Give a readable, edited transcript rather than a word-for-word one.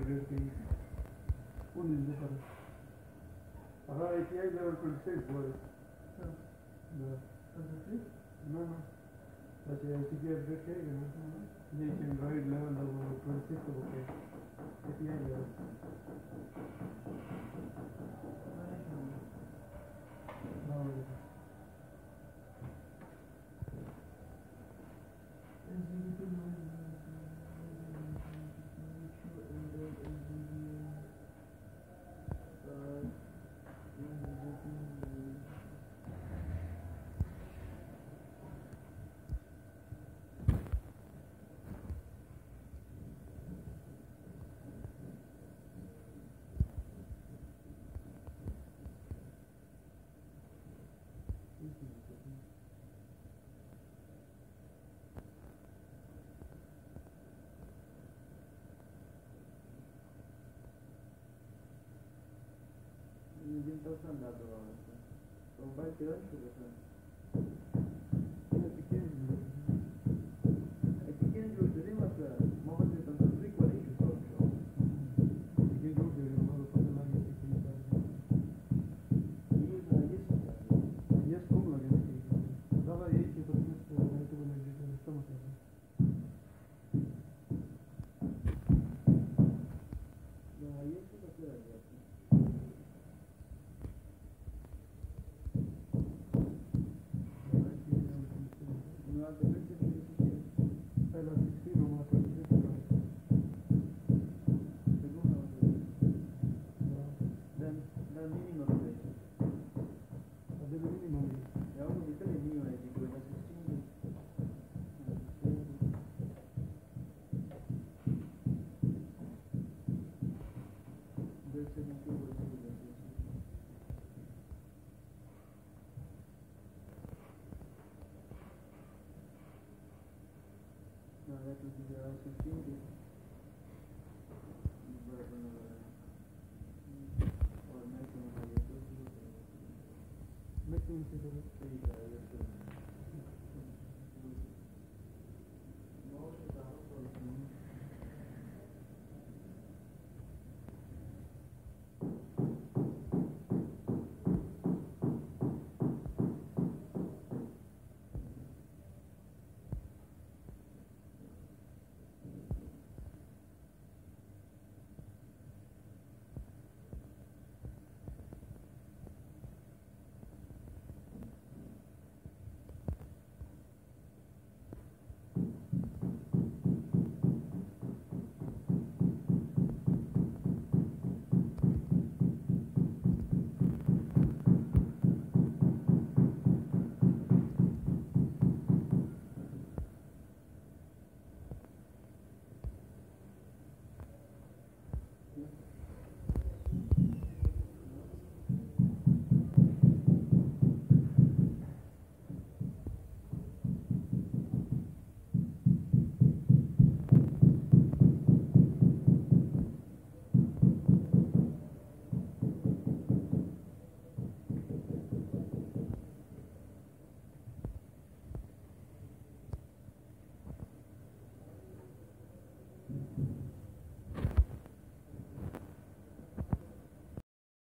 upgrade की वो नहीं दे पारे अगर API level 26 boy no no अच्छा API upgrade करेगा ना ये Android level 26 okay API level Ninguém está andando agora. Então vai ter antes, é pequeno de hoje, nem mas uma coisa que tanto rico ali que só show. Pequeno de hoje, eu não vou fazer nada aqui. Yes, como lagi aqui. Dava aí que eu tô pensando, eu tô vendo aqui, estamos aqui. Não, aí eu tô aqui. Make me